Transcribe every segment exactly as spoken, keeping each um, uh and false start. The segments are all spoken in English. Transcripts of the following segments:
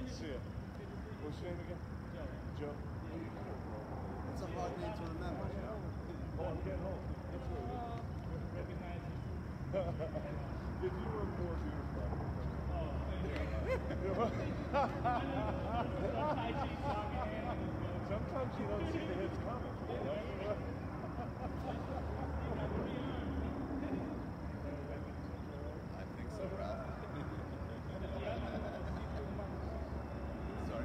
see it. What's your name again? Joe. Joe? It's a hard name to remember, Joe. Oh, I'm getting old. That's what it is. Recognize you. If you were more beautiful. Oh, sometimes you don't see the hits coming. I think so, Ralph. Sorry.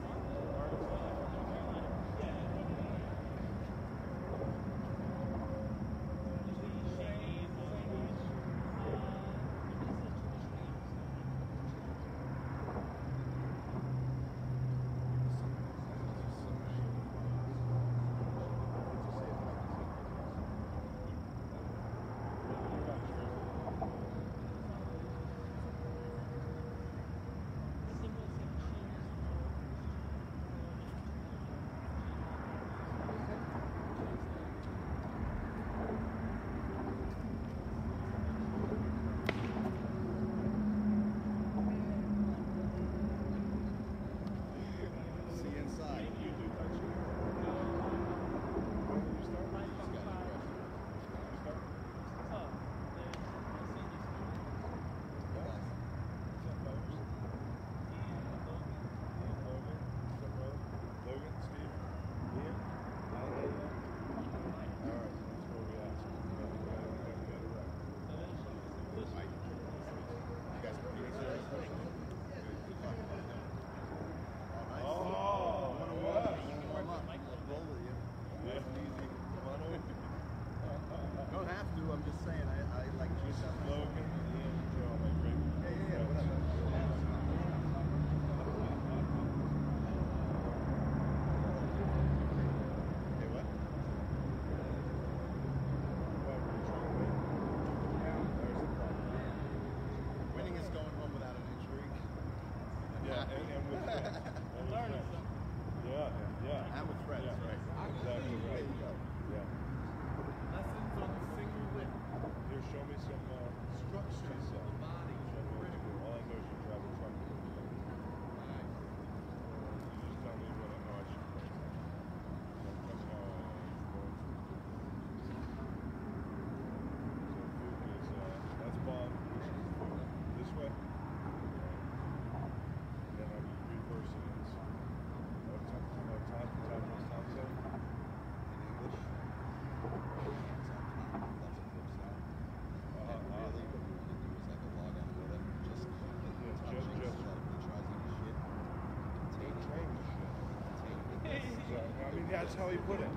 That's how he put it.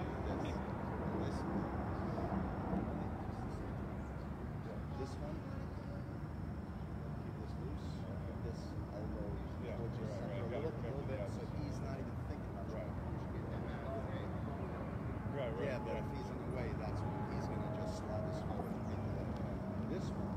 This one, keep this loose. This elbow yeah, towards your right, center right. a little, Gotta little bit, so he's not even thinking about trying to get him out of the way. Right, right. Yeah, but if he's in the way, that's when he's going to just slide his foot into that. This one.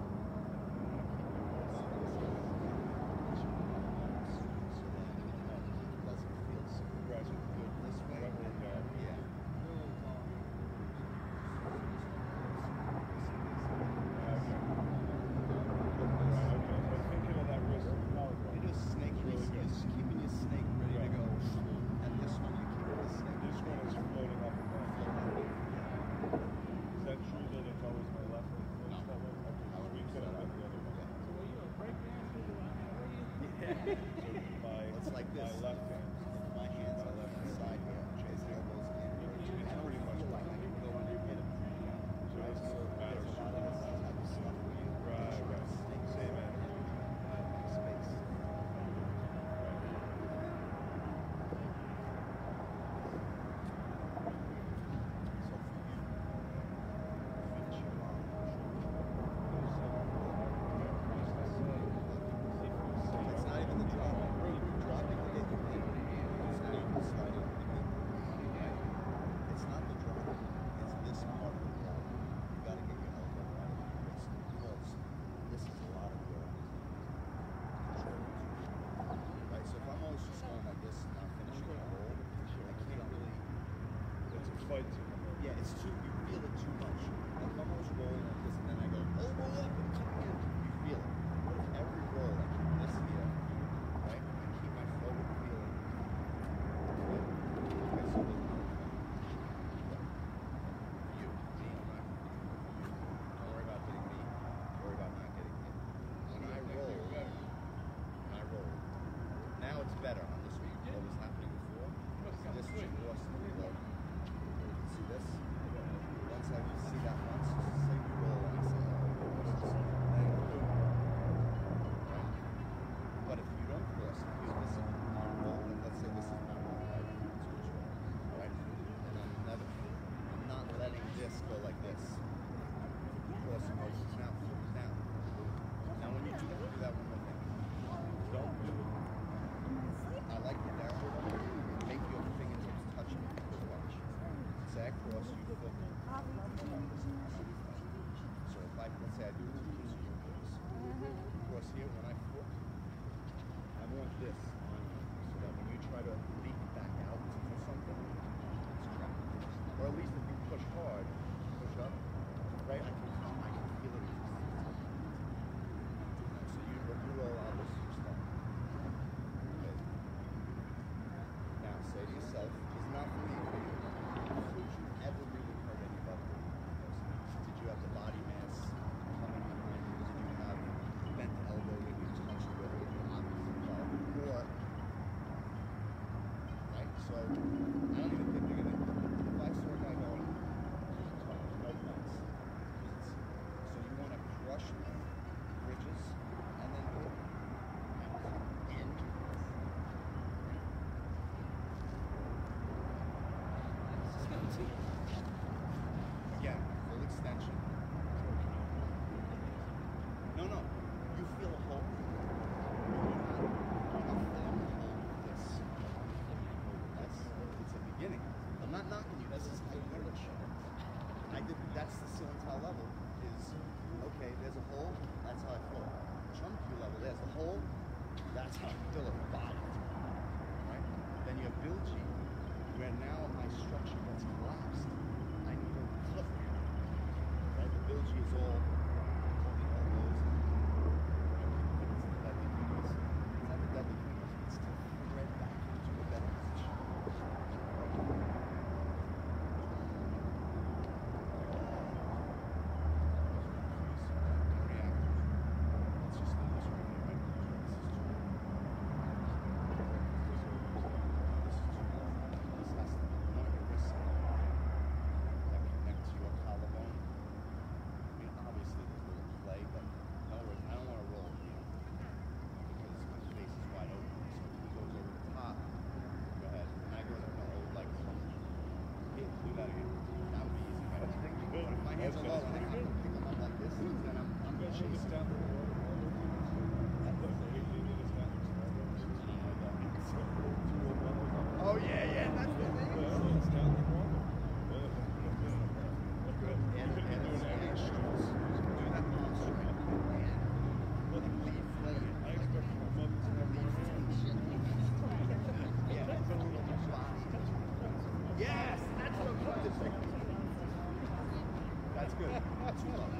It's like this. My left hand. My hands are left side here. His elbows in. I don't really feel like I can go in and get him. Right? So there's a lot of this type of stuff where you right, right. Same energy. Space. So for you, finish your arm. It's not even the drop. Dropping to get your head. better on this one. What was happening before? This was crossing the road. See this? Once I see that once, say you roll and I say, oh, this is then boom. Right? But if you don't cross it, you listen, you roll, and let's say this is my roll, right? It's which roll, right? And I'm never, I'm not letting this go like this. Crossing over now, down. Now when you do that, do that one more thing. Don't do it. I like the narrow one. Make your fingertips touch me. Watch. Say I cross, you flip. So if I, let's say I do two keys, you cross. Cross here, when I flip, I want this on you. So that when you try to leap back out to do something, it's trapped. Or at least if you push hard, push up, right? I can, I can feel it. So you, you roll out this stuff. Okay. Now say to yourself, it's not for me, for you. Did you ever really hurt anybody? Did you have the body mass coming behind you? Did you have bent elbow when you touched the road? Obviously involved. Or, right? So I don't even think you're gonna. If I saw a guy going, no offense. So you want to crush bridges and then go and come in. Again, full extension. No, no. You feel a hole. You're not, you're not feeling a hole with this. That's, it's a beginning. I'm not knocking you. This is Irish. I did, that's the Silentile level is, okay, there's a hole, that's how I flow. Chunky level, there's a hole, that's how I fill a body. Right? Then you have Bilgi, where now my structure gets collapsed. I need a clip. Right? The Bilgi is all, all the elbows. Right? It's the deadly fingers. It's not the deadly fingers, it's to thread back into a better position. Oh yeah, yeah, that's the thing. And, and it's extras. Do that on straight. Look, leave flavor. I expect my mother to have more yeah. Yes, that's what I'm practicing. That's good. Too long.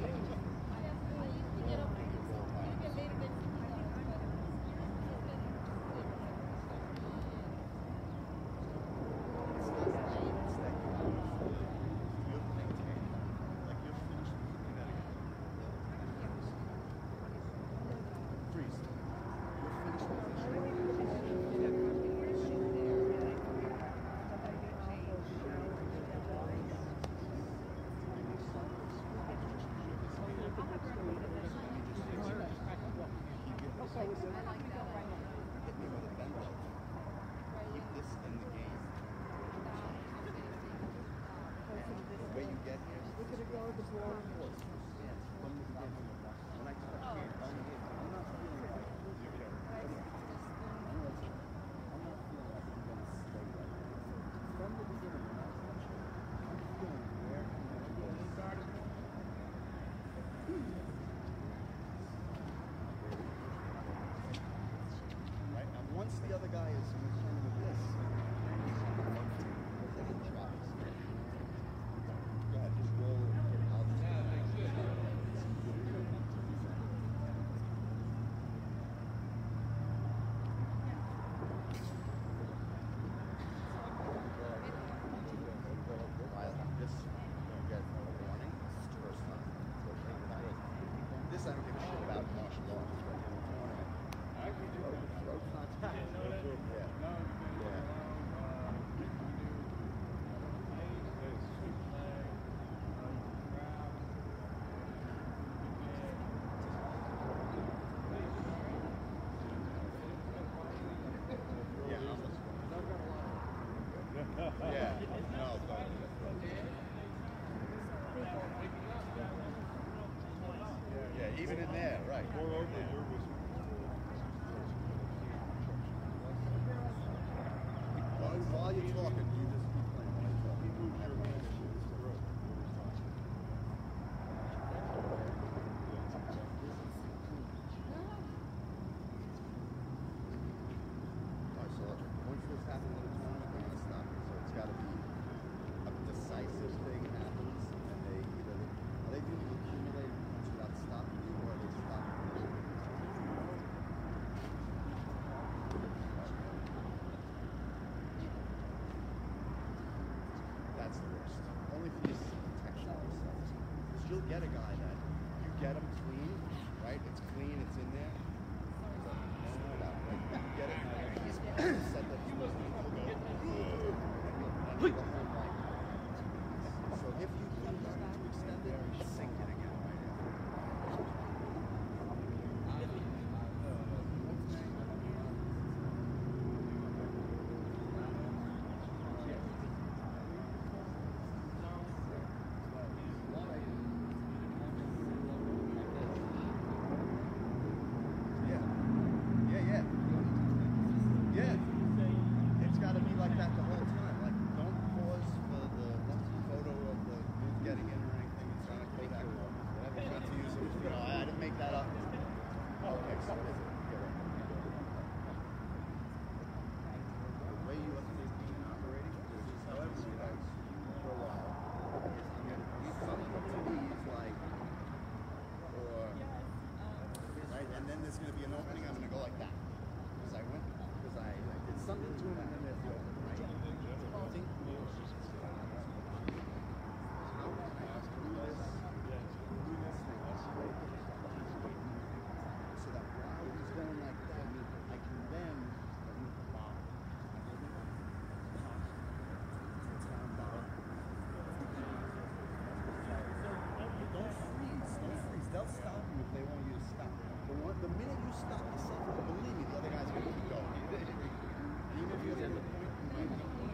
get them clean, right? It's clean, it's in there. So, no, no, no. Like, you get it, he's said that he was going to go, and you'll, and you'll go home like so if you leave that to extend it, you sink it again, right? There's going to be an opening, I'm going to go like that. Because I went, because I, I did something to him and then there's the opening, right? I think so that while he's going like that, I can then move the bottom. Down, down. Don't freeze, don't freeze. They'll stop you if they want you to stop. The, one, the minute you stop yourself, believe me, the other guy's going to go. Even if you're at the point you might be going.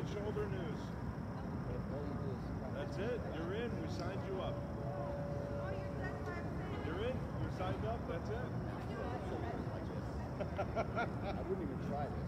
and shoulder news. That's it. You're in. We signed you up. You're in. You're signed up. That's it. I wouldn't even try this.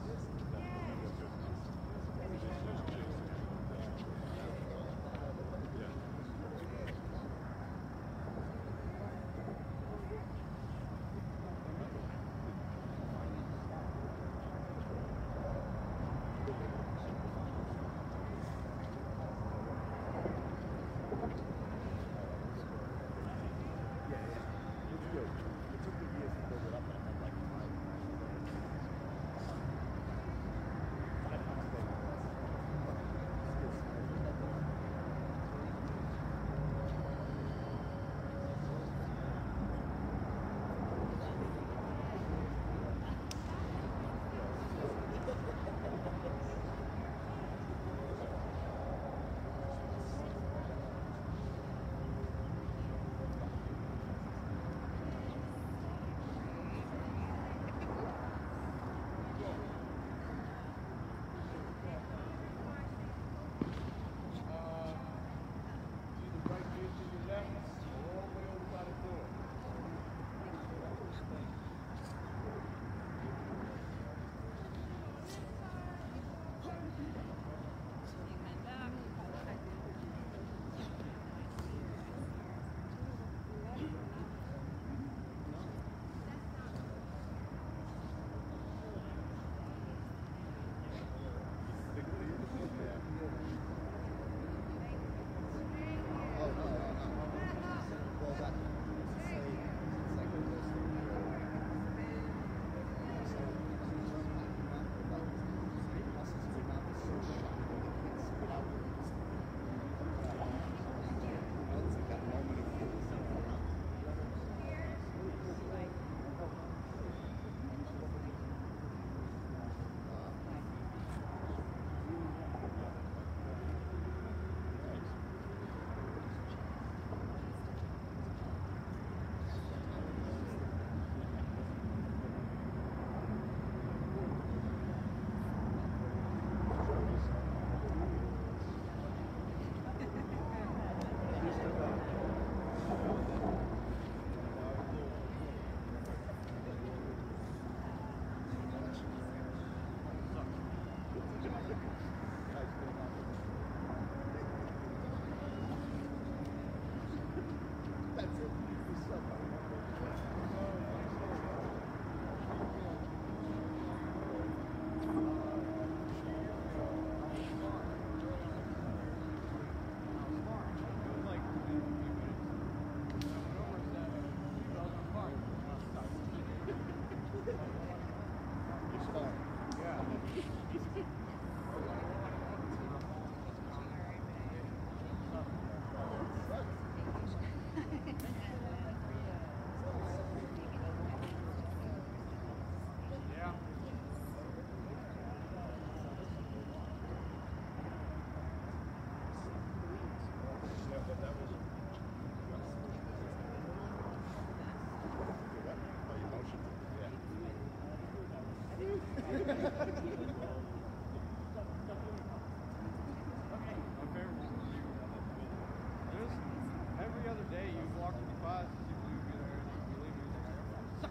Every other day you walk in the class, you believe me there, and you believe me there.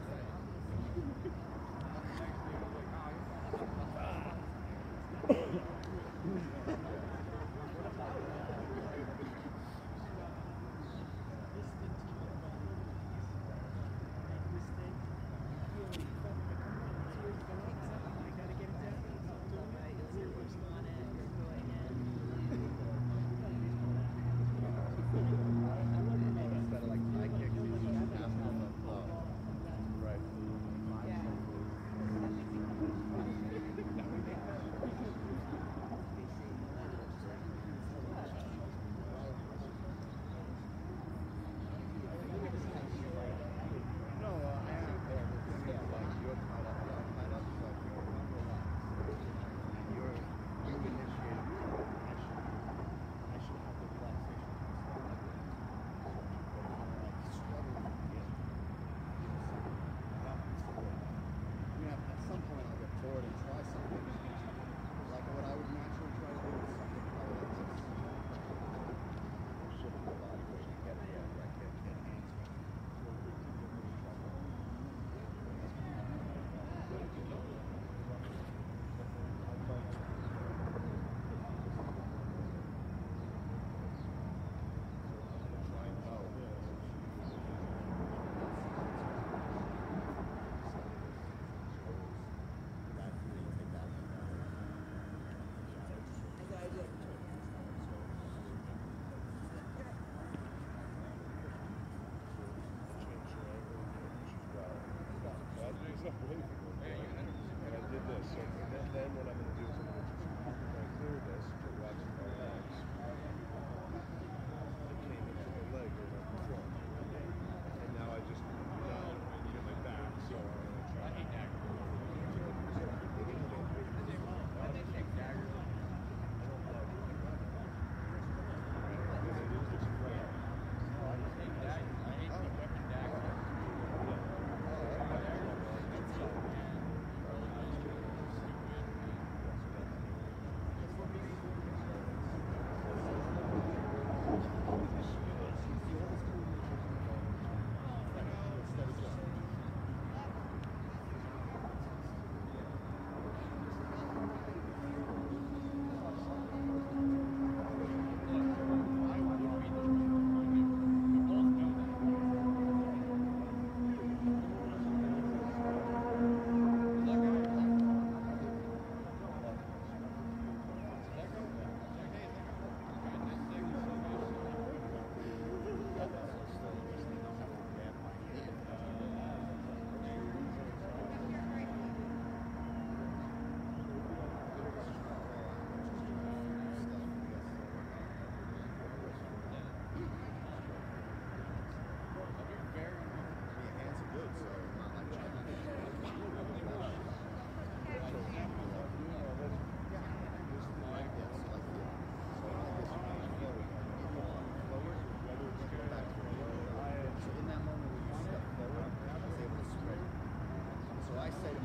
Next day you're like, oh,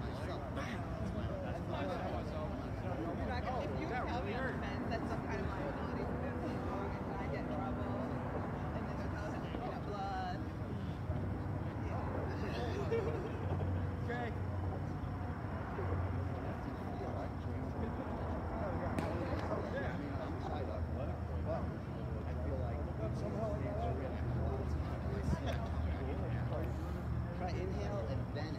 myself. That's I my tell myself, You're not gonna, if you that tell really me on hurt? the fence, that's some kind of liability for fifteen long, and I get in trouble, and then they'll tell us to clean up blood. Okay. Try inhale and then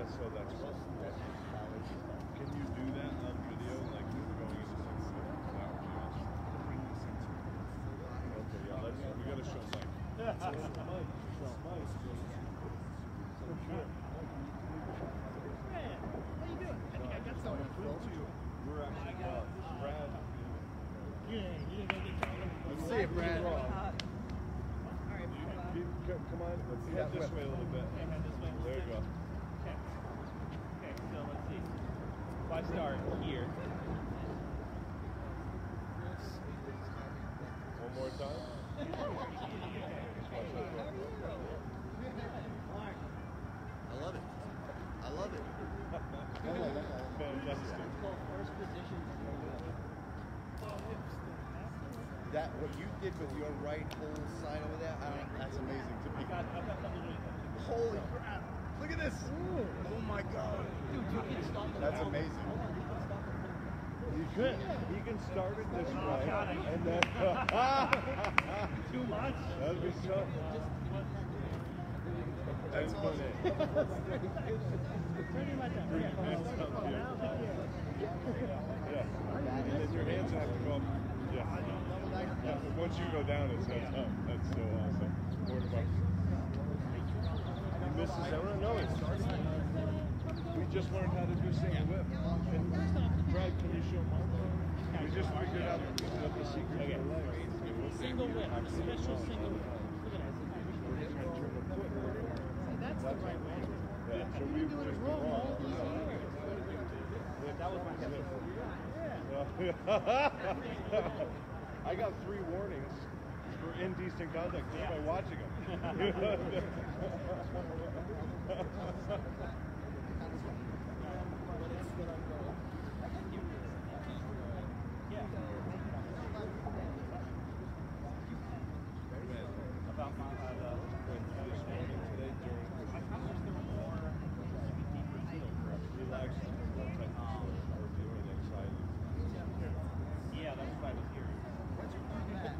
so that's what. Can you do that on video, like going into sensitive? Is that what you asked? Okay, yeah, let's, we gotta show Mike. Yeah. So, Mike, show Mike. For sure. Brad, how you doing? I think I got someone to film to you. We're actually, uh, Brad. Yeah, you didn't get that. Let's see it, Brad. Hot. All right, You, hold on. you, c- come on, let's See head that this whip. way a little bit. Okay, head this way a little There you bit. go. Okay. Okay, so let's see. If I start here. One more time. I love it. I love it. Fantastic. First position. That what you did with your right whole side over there, I don't, that's amazing to me. Got, I've got something to do. Holy crap! Look at this! Oh my god! Dude, you can stop the That's film. amazing. You could. He can start it this Oh, way, God, I- and then. Too much. That'd be so. That's And awesome. put it. Pretty much. Bring your hands up here. Yeah. And then your hands have to go up. Yeah. Yeah. But once you go down, it's heads up. That's so awesome. Forward about. You missed the camera? No, it's starting. We just learned how to do single whip. And Brad, can you show Mark? We just figured out what the secret Okay. of the leg. Single whip. Special single whip. Look at that. That's the right way. Yeah, so we were just wrong. That was my hip. I got three warnings for indecent conduct just by watching them. About my, uh, the, This morning today during I kind of wish there were more maybe deeper feel for us. relax what type of or doing anxiety. Yeah, that's what I was hearing. Once you do that,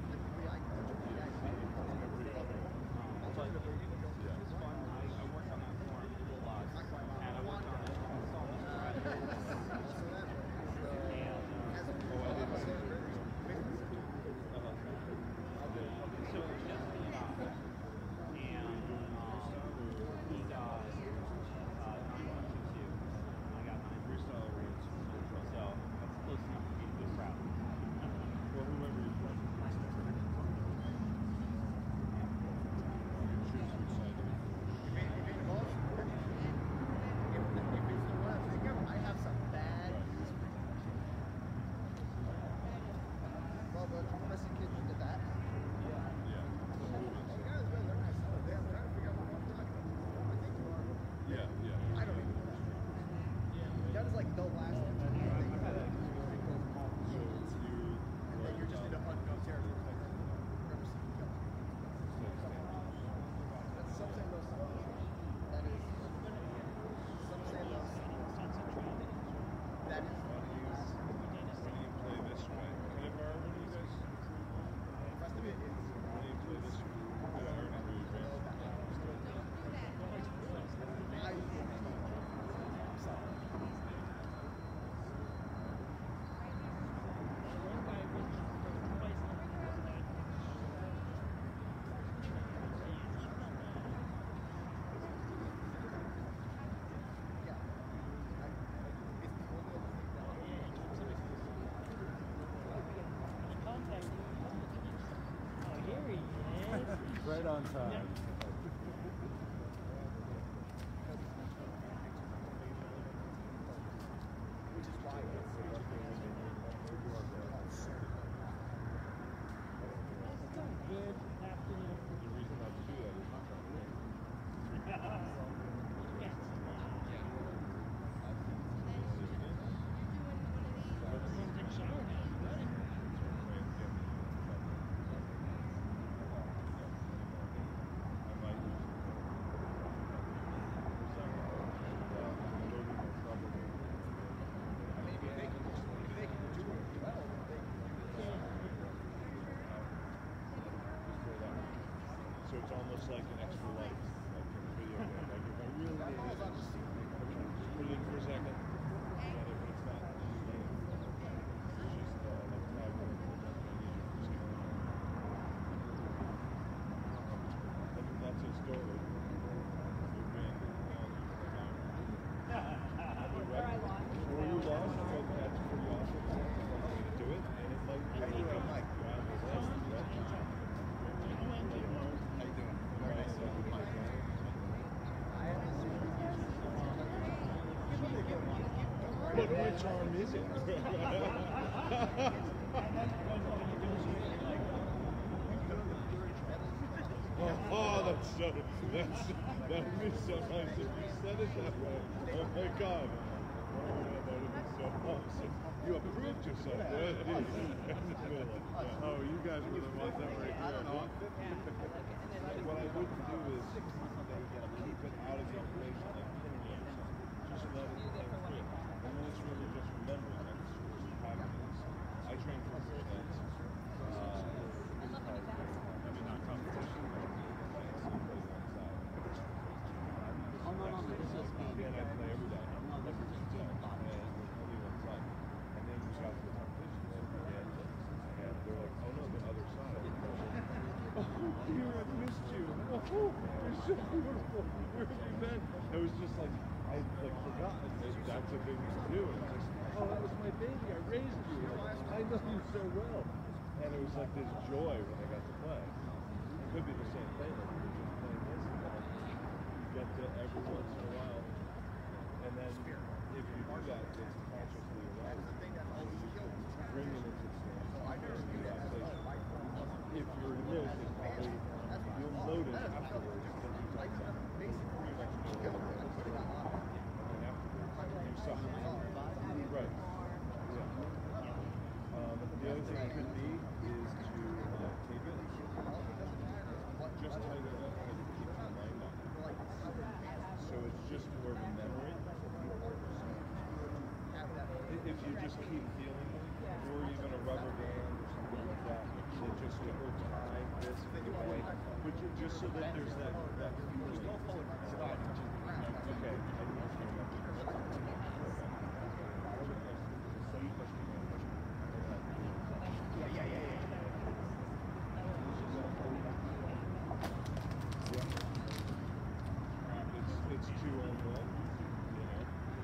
But it's fun. I, I worked on that form a lot, and I worked on it. I saw Mister Riley. And Oh, I didn't see it. so it was just me and I. And um, he got uh, nine point two two, and I got nine point two two. So that's close enough for me to be proud. Well, whoever you play. Choose which side to be. I have some bad news for you. Well, the Messi kid did that. Yeah. You guys really are nice. They're trying to figure out what I'm talking about. I think you are. Yeah, yeah. I don't even know. That is like the last thing. So you. And then you're just in an unknown territory. Never seen you go. That's some say those songs. That is. Some say those songs. That is. When you play this way, can I borrow one of you guys? The rest of it is. When you play this way, did I already do your band? I. I'm sorry. Yeah. I, it's the only other thing that. Oh, here he is. Right on time. Which is why it's Good afternoon. The reason not to do that is not trying to maybe they can maybe they can do it well. They can So it's almost like an extra life, like in a video game. Like if I really need it, it in for a second. Got it, but it's not. It's just uh, like five minutes. I think that's his story. You've been on Where I lost. before you lost, I thought that's pretty awesome. I wanted to do it, and it might be How you doing, Mike? Wow, that's that's How you doing? Very nice to meet you, Mike. But which arm is it? oh, oh, that's so, that's, that would be so nice if you said it that way. Oh my God. Oh, yeah, that would be so awesome. You approved yourself. Oh, you guys were the ones that were here. I don't know. What I wouldn't do is keep it out of the equation like pinning it or something. Just let it play free. And then it's really just remembering that it's just practice. I train for four days. Uh, I mean, not competition. Oh, no, no, no, it's just me. And I play every day. I'm not looking to Yeah, do it. and only one side. And then we got to the competition and, and they're like, oh no, the other side. Oh, dear, I missed you. Oh, you're so beautiful. Where have you been? It was just like, I like forgotten that that's a big thing to do. And it's just, oh, that was my baby. I raised you. I know you so well. And it was like this joy when I got to play. It could be the same thing. Like you're just playing this and then you get to every once in a while. And then if you do that, it's consciously around. Bring it into the game. If you're in this, it's probably, you'll notice afterwards that you like that. You pretty much know what it is. And then afterwards, you suck. Right. Yeah. Um, the other thing it could be is to uh, tape it. Just tighten it up and keep your mind on it. So it's just more of a memory. If you just keep feeling it, or even a rubber band or something like that, it just or tie this away, but you, just so that there's that that feeling. Okay. Yeah, yeah, yeah, yeah. It's it's two on one, you know.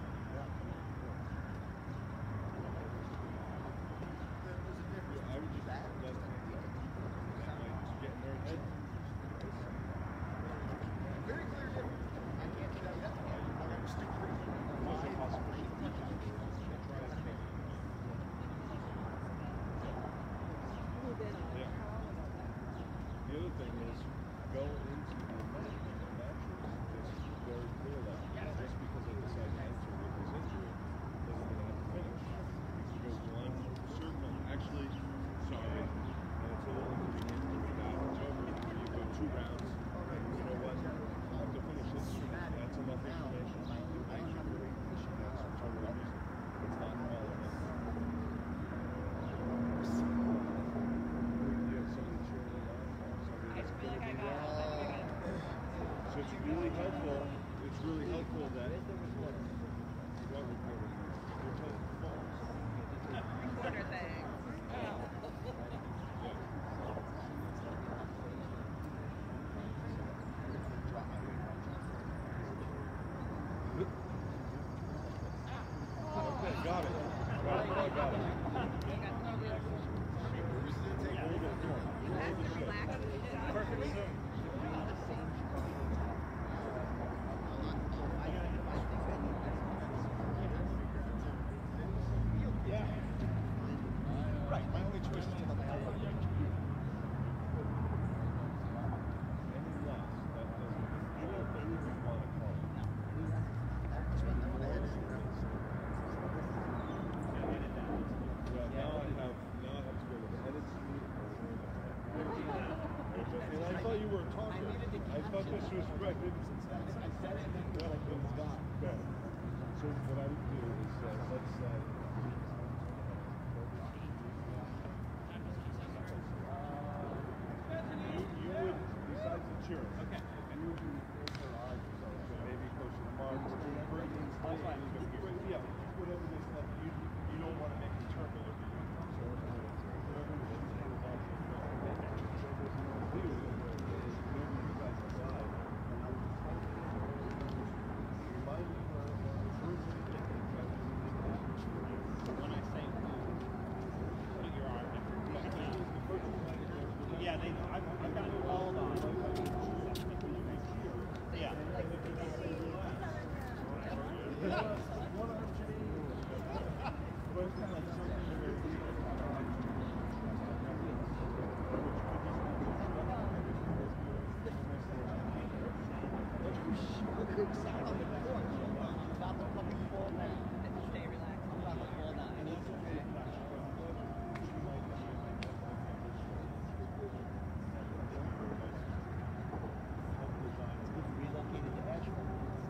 I would just let them like get in their head. Very clear difference. I can't do that yet. I'm stupid. There's a possibility. Try it. Yeah. The other thing is go into the match. The match is very clear that just because they decide to enter with this injury doesn't mean they have to finish. You can go one circle. Actually, sorry, and it's a little inconvenient for me now. It's over. You go two rounds. And you know what? I have to finish this. That's enough information. Thank you for pushing that. That's totally reasonable. It's not all of it. You have somebody cheering you on. Somebody I that's feel like I gonna be got, I there. think I got So it's really helpful. It's really helpful that what recording your telephone. recorder thing. Oh. Okay, got it. Got it. I got it. Hold it. Hold the shit. Perfect. Yeah. Right. My only choice is to let my elbow go. Any less, that doesn't, you don't even want to call it. That's what I'm gonna hit. Yeah, now I have, now I have to go to the edit suite. And I thought you were talking. I thought this was right. I said it, and then like it's gone. Okay. So what I would do is, uh, let's say, you, you would, besides the cheering, okay, you would do closer eyes or something. So maybe closer to Mark, That's why yeah, whatever this like, you you don't want to make the turn whatever you want. So whatever the shit is about to do is whenever you guys decide. Remind me where When I say move, put your arm down. Yeah, they. I've, I've gotten called on. Yeah. one arm but it's kind of like something very Stay relaxed. Relocated to Asheville.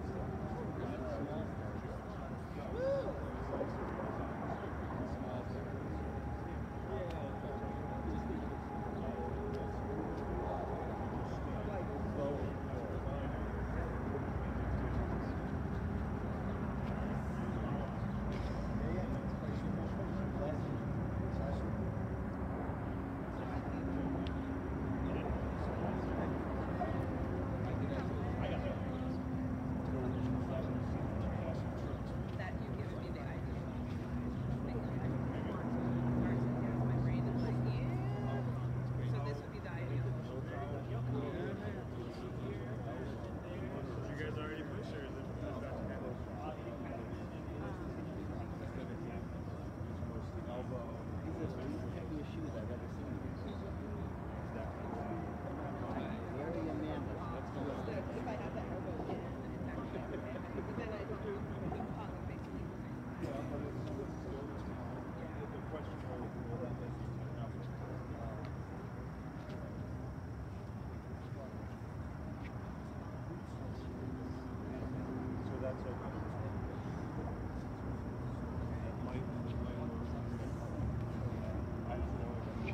That you've given me the idea. My brain is like, yeah. So this would be the ideal. You guys already pushed or is it elbow? These are the heaviest shoes I've ever seen. Very unmanly. Let's go with that. If I have that elbow in, then it's actually okay. But then I don't do ping pong is basically the same. Yeah, but it's still the question was, will that make you enough? So that's okay. That might, I don't know.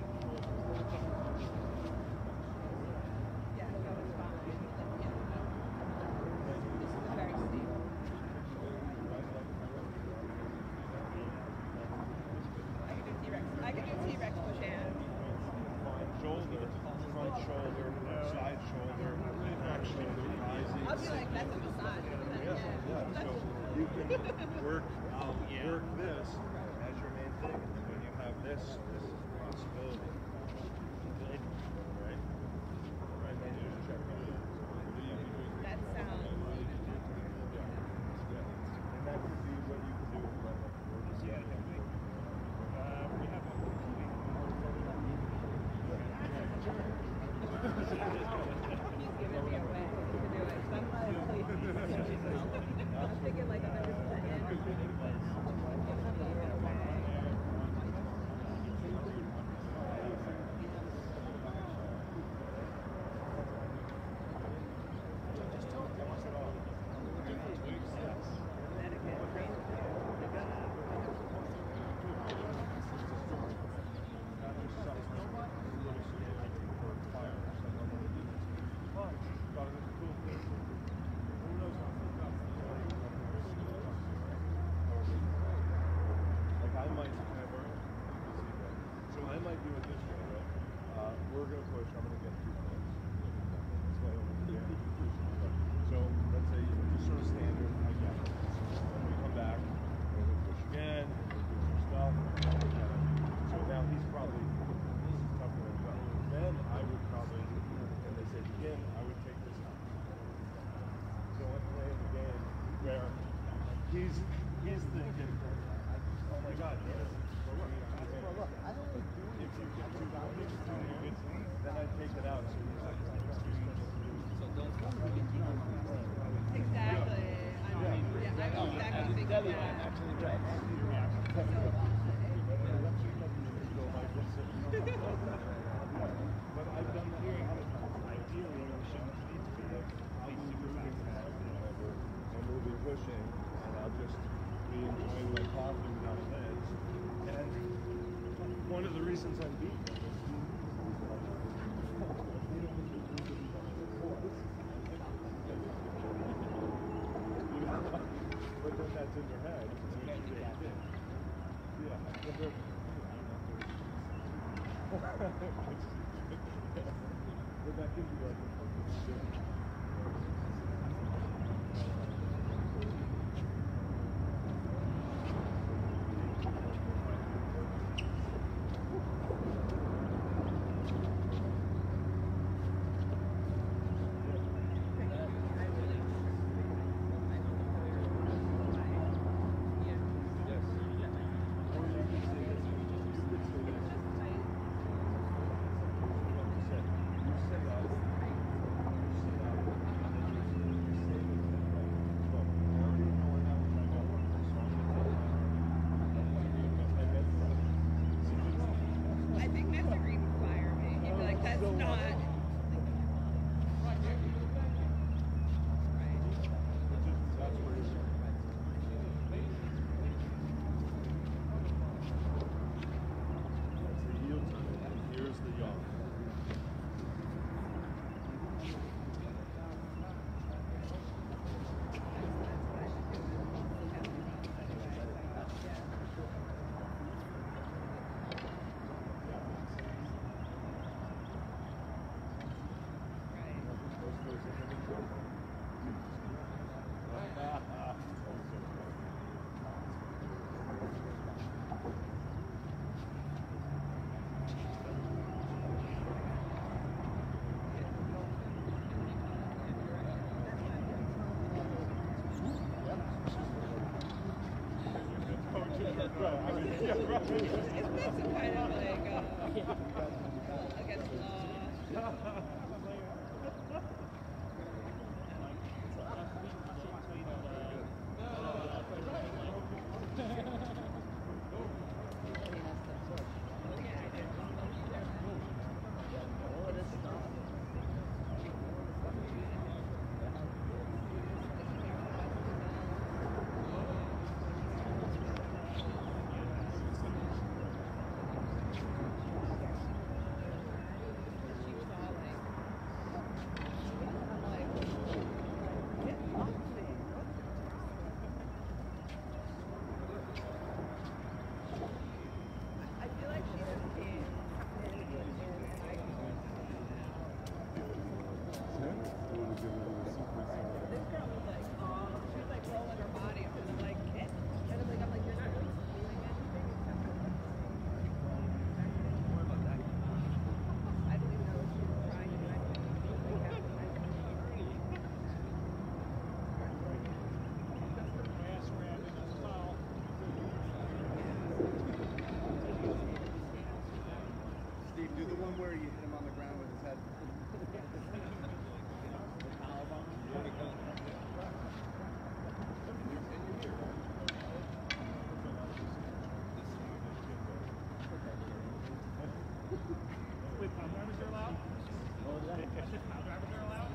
Yeah, that was fine. Yeah. This is very steep. I could do T-Rex. I could do T-Rex push hand. Shoulder, front shoulder, side shoulder, back shoulder, rising. I'll be like, that's a massage. Yeah, yeah. So you can work, Oh, yeah. work this as your main thing, and then when you have this, this is a possibility. Good. Right? Right. Then you just check it out. That sounds even better. And that could be what you can do with like work. Yeah, uh, we have a He's giving me away to do it. So I'm like, please. I'm thinking like I'm never put in. Giving me away. Connecticut, train Like I might never, so I might do it this way, right? Uh, we're gonna push, I'm gonna get two points. That's why I don't do it. So let's say just sort of standard, I get it. Then we come back, we're gonna push again, do some stuff. So now he's probably tougher as well. Then I would probably, and they say begin, I would take this out. So I'm playing the game where he's he's thinking, oh my God, yes. Well, look, well, look, I don't really do it. If you get too good, then I take it out. So he's like, so don't Exactly. I'm, yeah, I'm exactly thinking that. Actually, right. So, but I've done that. Ideally, we shouldn't need to be like super fast and we'll be pushing, and I'll just be enjoying my coffee without meds. And one of the reasons I'm beaten is you have what's in their head. It's what they think. Yeah. But they're, but that gives you like a fucking I think Master Green would fire me. He'd be like, that's not. That's the yield time. Here's the yaw. Isn't that some kind of like uh, against law? Steve, do the one where you hit him on the ground with his head. Wait, pile drivers are allowed? Pile drivers are allowed?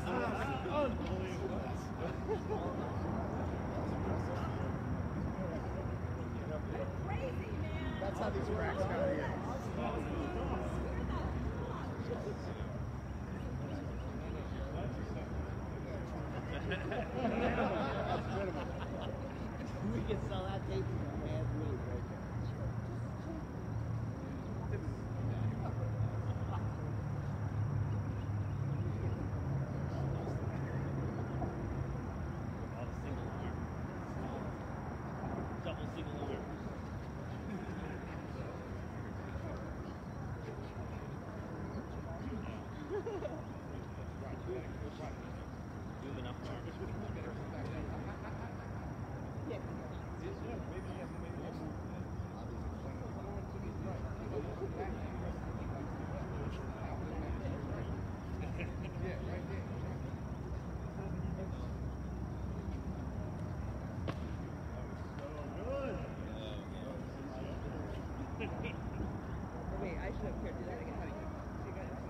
That's how these cracks got in. We can sell that tape for a mad weed right there. All the single arm. Double single arm. Move enough arms. Wait, I should have here do that again. How do you? So you got it.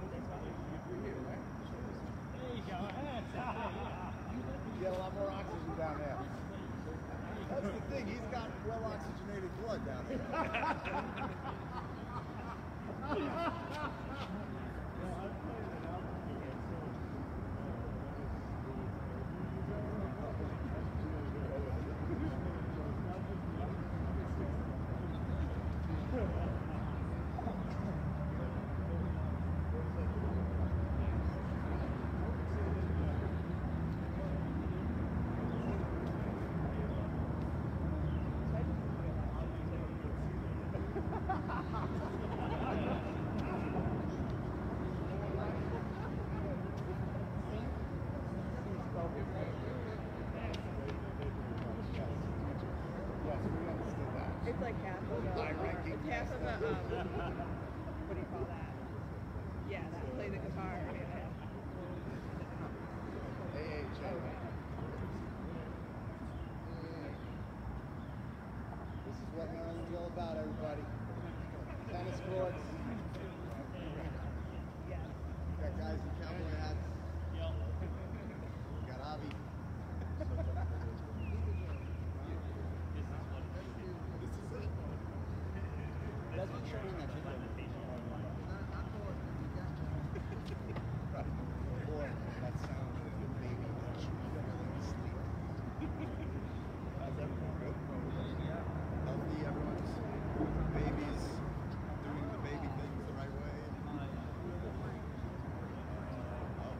There you go. You get a lot more oxygen down there. That's the thing, he's got well oxygenated blood down there. It's like half of the. It's half of the. Um, what do you call that? Yeah, that play the guitar. Yeah. A H A. This is what Maryland's all about, everybody. Tennis courts. Yeah. Got guys in cowboy hats. Got Avi. This is it. That's what you're in that video. Boy, that sound of your baby makes you really sleep. How's everyone? Good? Healthy, everyone's babies doing the baby things the right way. Oh,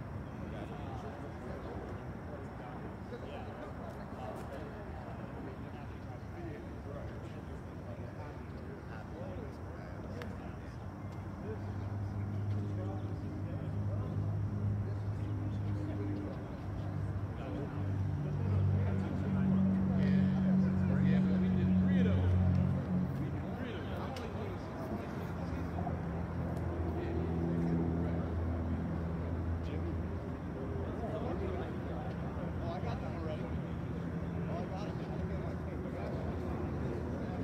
Oh, I got them already. Oh, I got them. I'm gonna get my food. I got them.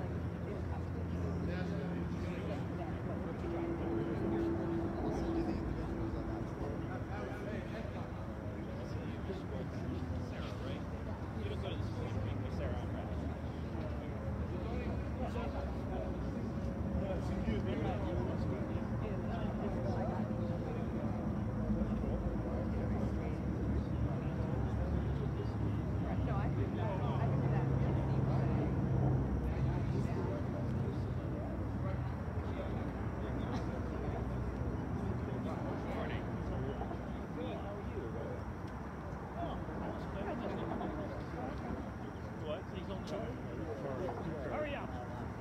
I'll send you the individuals on that store. Sarah, right? You don't go to the school street with Sarah on Friday. No, I can do that. I can do that. Morning. Good. How are you? Oh, what? He's on the Hurry up.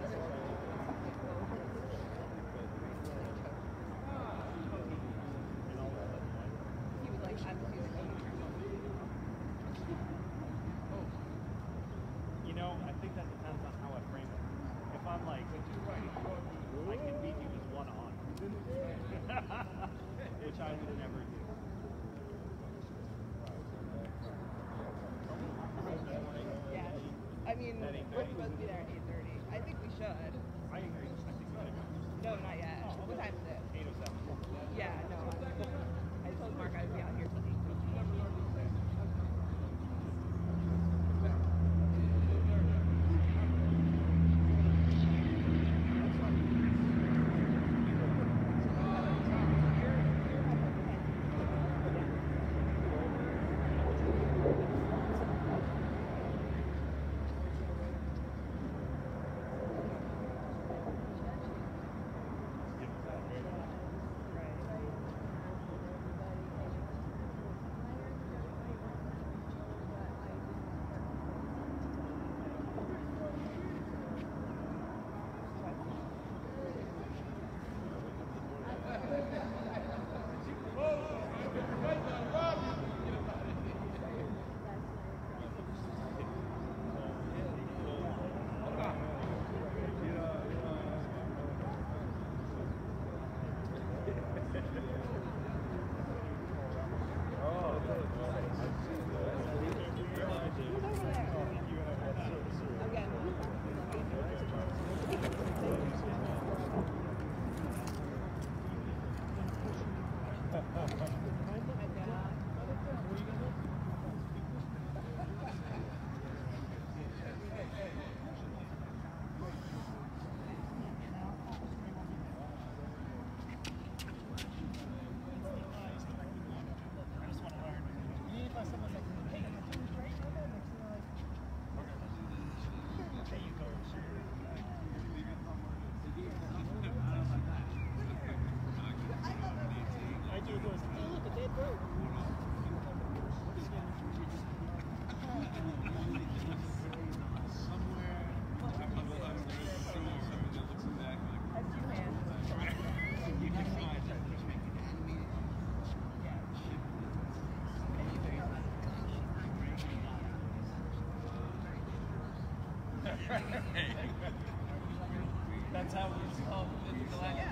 He was like, I'm just using You know, I think that depends on how I frame it. If I'm like, I can beat you with one on, which I would never do. Yeah. I mean, we're supposed to be there at eight thirty. I think we should. I agree. I think we gotta go. No, not yet. What time is it? eight oh seven. Yeah, no. I told Mark I would be out here till eight fifty. That's how we solve the last.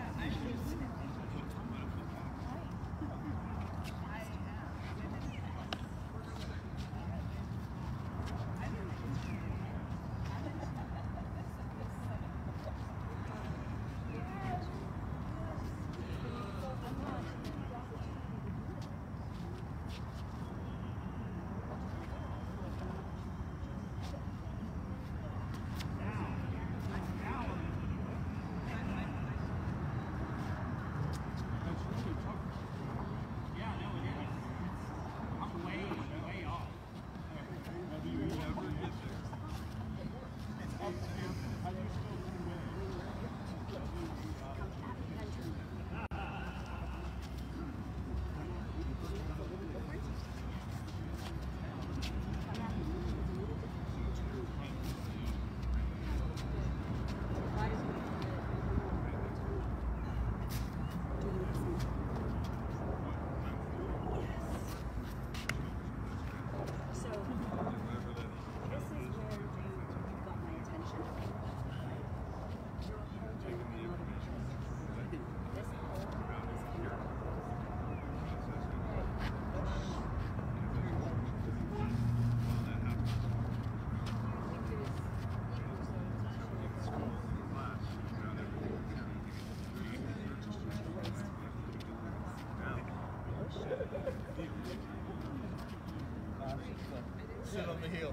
Sit on the hill.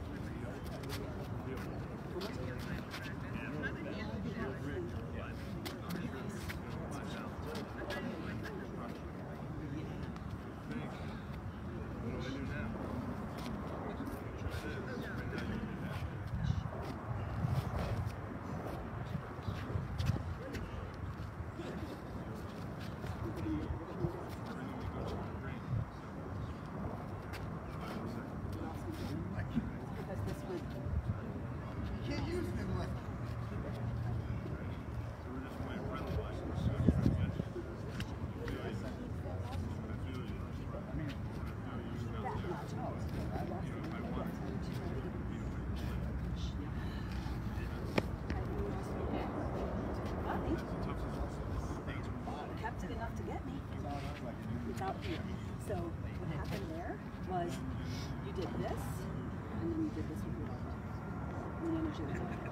So what happened there was you did this, and then you did this with your elbow. And the energy was okay.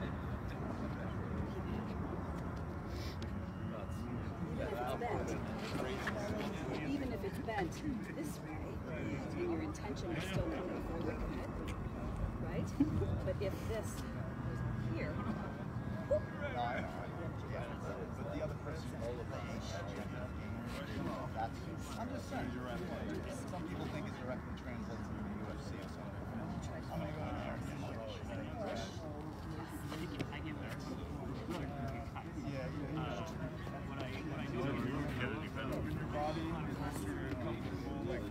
Even if it's bent, even if it's bent this way, and your intention is still coming forward, right? But if this was here, whoop, No, I know. Yeah, but the other person, all of them, that's, I'm just saying, some people think it directly translates into the U F C or something. I'm gonna go in there and get my yeah, yeah. Uh, what I what I do Your is body, you're comfortable, like,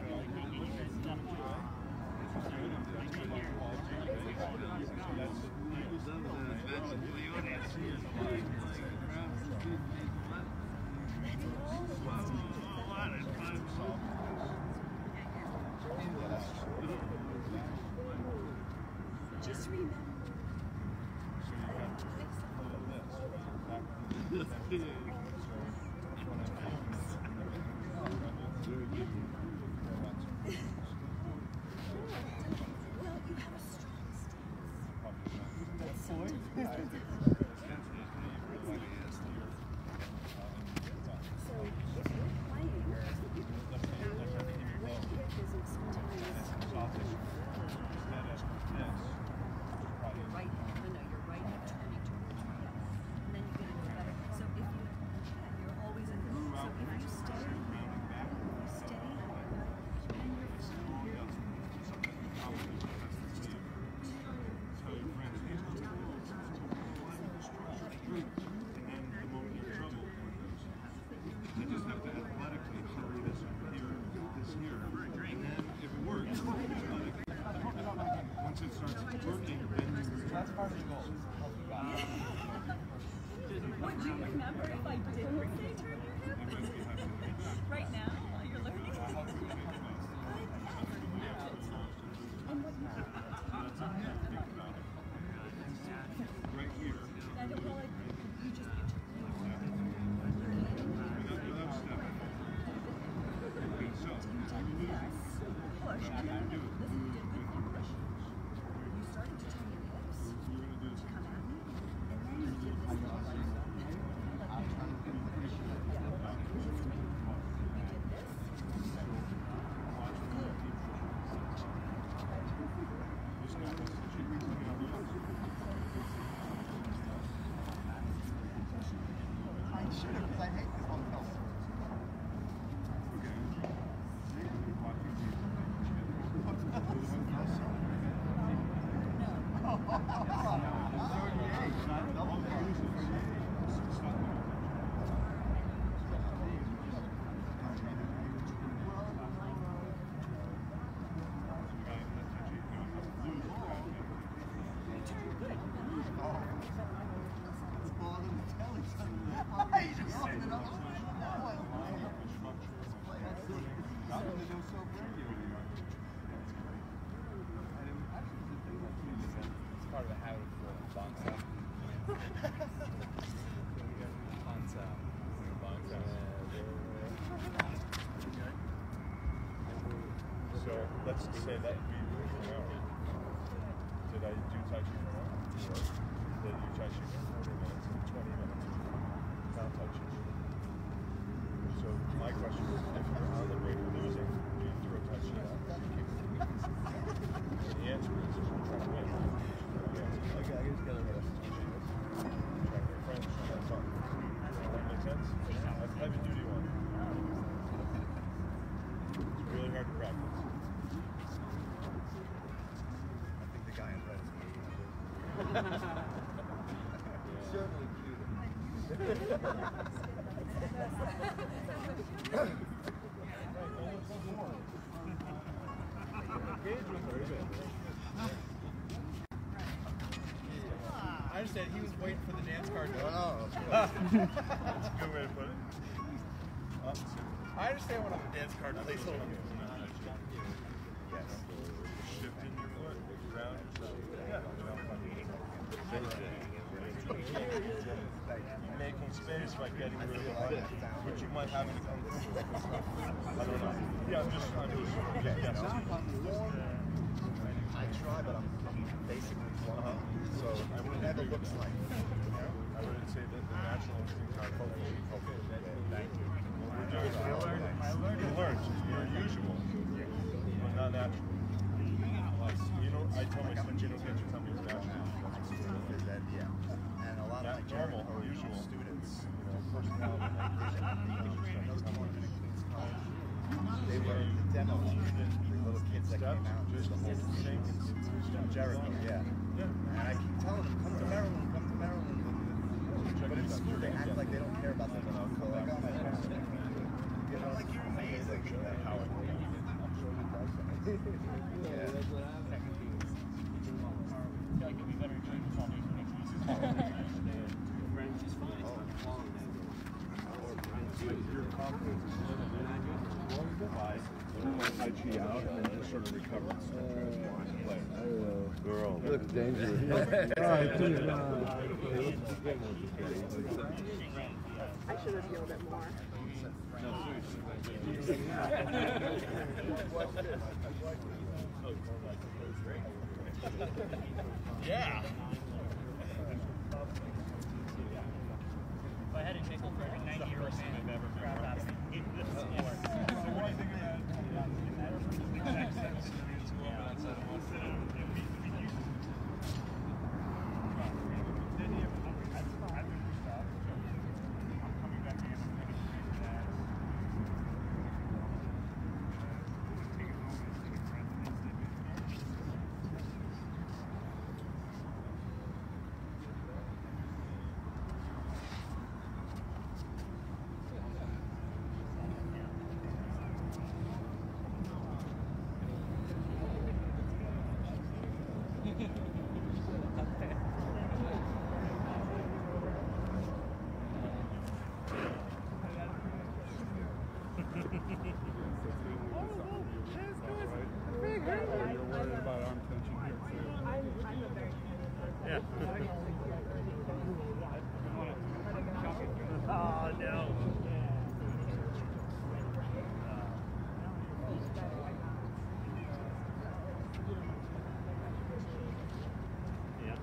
just remember. Well, you have a strong stance. So if you're playing, let's say that we were an hour. Did I do Tai Chi for an hour? Or did I do Tai Chi for forty minutes and twenty minutes? Now Tai Chi. So my question is, if you're on the way to losing, do you throw Tai Chi out? The answer is, you're trying to win. Okay, I just gotta rest. Trying to make friends, trying to have fun. Does that make sense? That's the heavy duty one. It's really hard to practice. I think the guy in red is certainly I understand he was waiting for the dance card. Oh, That's a good way to put it. Uh, I understand what a dance card plays over. yes. Shifting your foot around yourself. Yeah. Making space by getting rid of the height, which you might have in Kung Fu. I don't know. Yeah, I'm just, I'm just, yeah, yes. I try, but I'm basically clumsy, so it never looks like it. I wouldn't say that the natural instinct are focused. Thank you. We're doing it. You learn. You're usual, but not natural. You know, I told my son, you don't get your tummy is natural. Is that, yeah. And a lot of Not my normal, or usual. students, You know, personality, like vision, those come on to Queens College. They learned the demo, the little kids that came out, just the whole thing. Jericho, yeah. Yeah. And I keep telling them, come to Maryland, come to Maryland. But in school, they act like they don't care about them. So like, oh my God. You know, like you're amazing. How it yeah. Your confidence is by pulling Tai Chi out and then just sort of recover. Girl. Looks dangerous. I should have yelled it more. Yeah. If I had a nickel for every ninety year old man I've ever crap out of me in this sport. So what do you think of that? Yeah. Oh no. Yeah.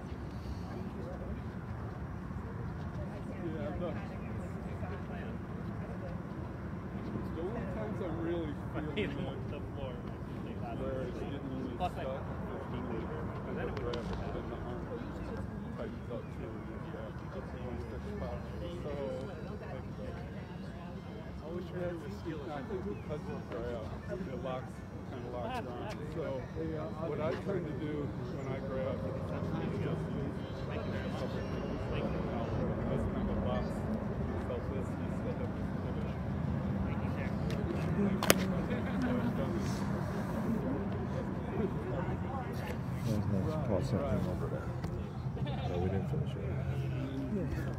Yeah, the, the only times I'm really feeling it The floor. where it's getting really Plus, stuck like, is when the then it would grab and then the arm tightens up too. Yeah, that's the one stick spot. So, I always try to steal it. I think because of the grab, it locks, kind of locks around. So, what I tend to do when I grab is just use my grab up and like this kind of box. So this, you still have this finish. Call something over there. No, we didn't finish it.